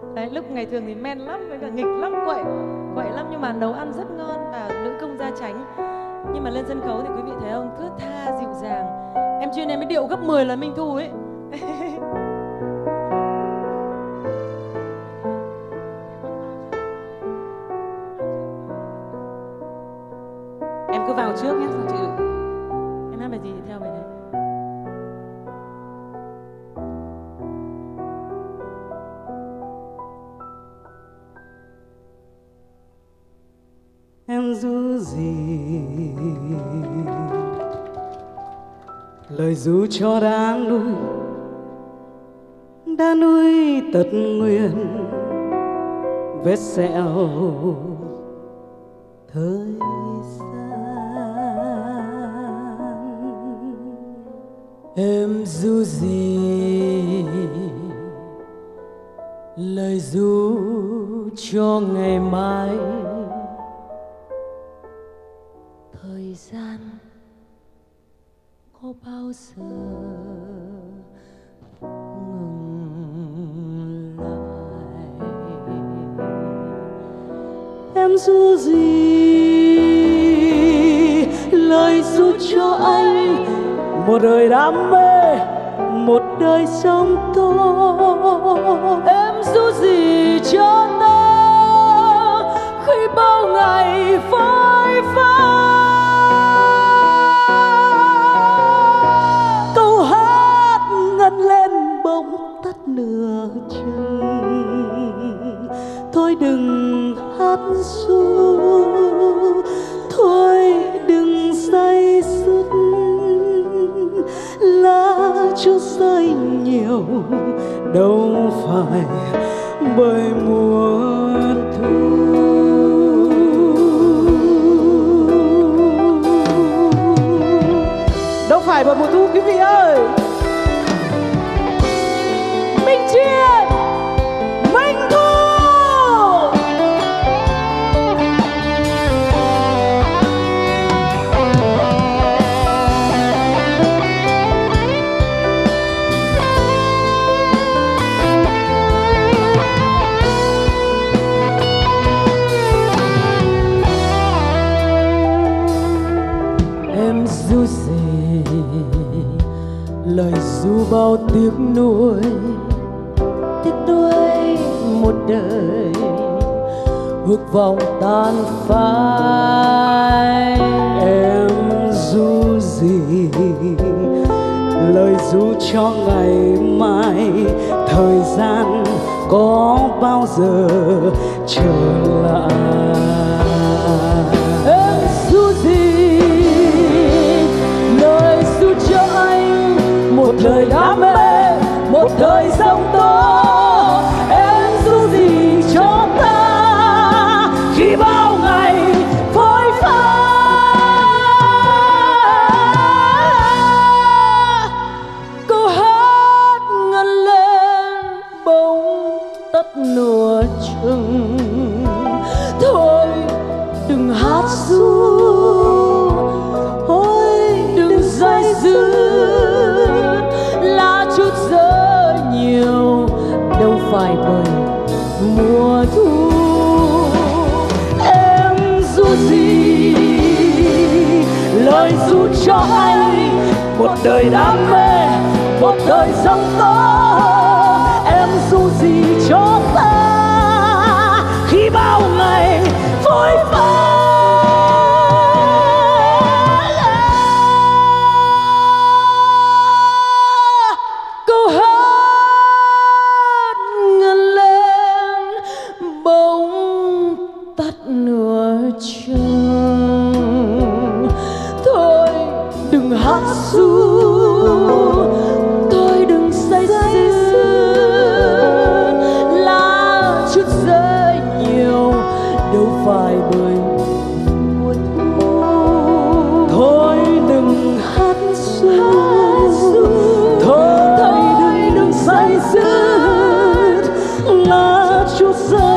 Đấy, lúc ngày thường thì men lắm, với cả nghịch lắm, quậy lắm, nhưng mà nấu ăn rất ngon và nữ công gia chánh. Nhưng mà lên sân khấu thì quý vị thấy không, thướt tha dịu dàng. Em chuyên em mới điệu gấp 10 lần Minh Thu ấy. Em cứ vào trước nhé, sao chị? Em hát bài gì thì theo bài đấy. Em ru gì lời ru cho đã nuôi tật nguyền vết sẹo thời gian. Em ru gì lời ru cho ngày mai, thời gian có bao giờ ngừng lại. Em ru gì lời ru cho anh một đời đam mê, một đời sống tốt. Em ru gì cho ta khi bao ngày phai phai. Câu hát ngân lên bỗng tắt nửa chừng. Thôi đừng hát ru, thôi đừng say sứt. Lá chút rơi nhiều đâu phải bởi mùa thu. Đâu phải bởi mùa thu quý vị ơi. Minh Triệt, Minh Thu. Em ru gì lời ru bao tiếc nuối một đời ước vọng tan phai. Em ru gì lời ru cho ngày mai, thời gian có bao giờ trở lại. Em ru gì lời ru cho anh một đời đam mê, một đời sống tốt. Em ru gì cho ta khi bao ngày phôi pha. Câu hát ngân lên bỗng tắt nửa chừng. Thôi đừng hát ru, thôi đừng say dứt. Lá chút rơi nhiều đâu phải bởi mùa thu. Em ru gì lời ru cho anh một đời đam mê, một đời sống tốt. Em ru gì cho ta khi bao ngày phôi pha. Câu hát ngân lên bỗng tắt nửa chừng. Thôi đừng hát ru, thôi đừng say sưa. Lá chút rơi nhiều đâu phải bởi mùa thu. Thôi đừng hát ru, thôi đừng say sưa. Lá chút rơi